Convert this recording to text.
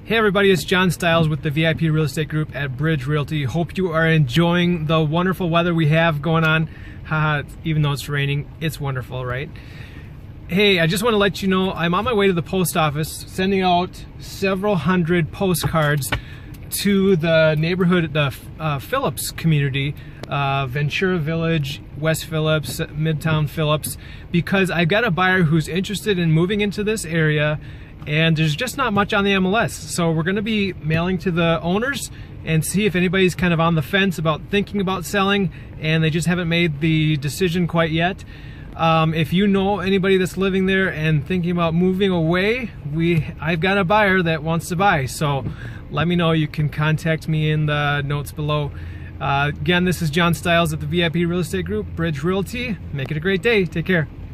Hey everybody, it's John Stiles with the VIP Real Estate Group at Bridge Realty. Hope you are enjoying the wonderful weather we have going on. Haha, even though it's raining, it's wonderful, right? Hey, I just want to let you know I'm on my way to the post office, sending out several hundred postcards to the neighborhood, the Phillips community, Ventura Village, West Phillips, Midtown Phillips, because I've got a buyer who's interested in moving into this area and there's just not much on the MLS. So we're going to be mailing to the owners and see if anybody's kind of on the fence about thinking about selling and they just haven't made the decision quite yet. If you know anybody that's living there and thinking about moving away, I've got a buyer that wants to buy. So let me know. You can contact me in the notes below. Again, this is John Stiles at the VIP Real Estate Group, Bridge Realty. Make it a great day. Take care.